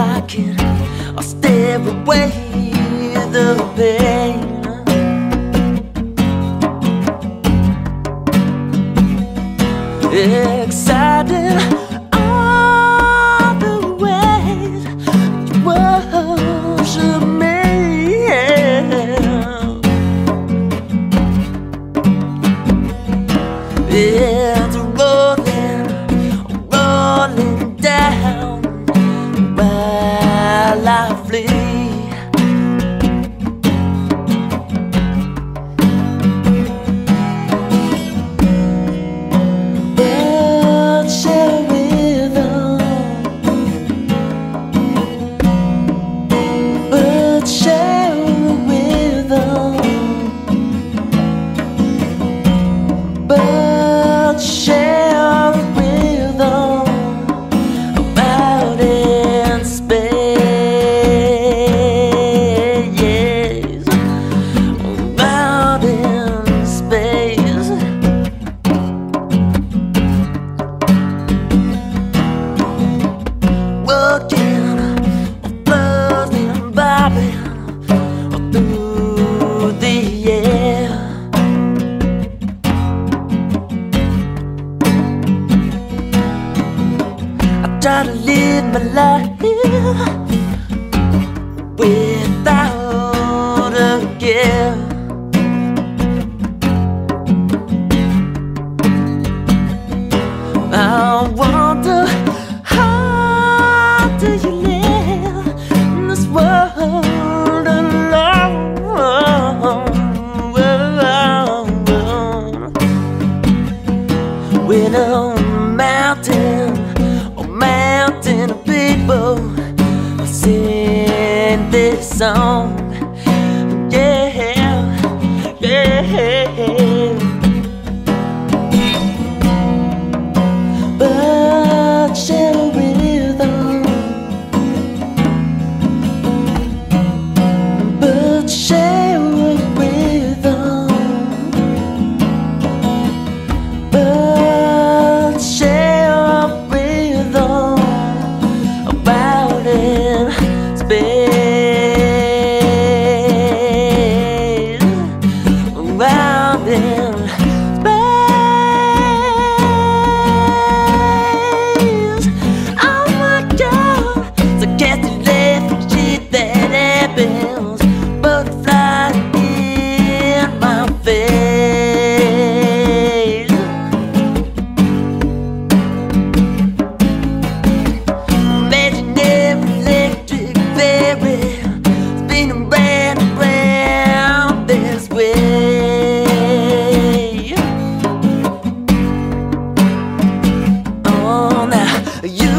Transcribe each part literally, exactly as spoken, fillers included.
I can I'll stare away the pain. Excited all the ways you worship me. It's rolling, rolling down while I flee. But share with them, but share with them, but share with them about in space, about in space. Working, buzzing, bobbing through the air. I try to live my life without a care. I wonder, how do you live in this world alone? With a mountain, a mountain of people sing this song. Yeah, yeah. But share with them, but share with them, but share with them about in space, about in space. Oh my God, so can't you let the shit that happens, butterfly in my face. Imaginary electric fairy spinning round and round this way. Oh, now you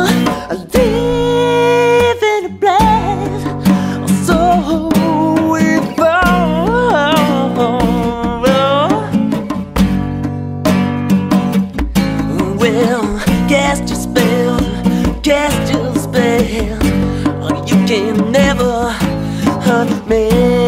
believe in a place so evolved. Well, cast your spell, cast your spell. You can never hurt me.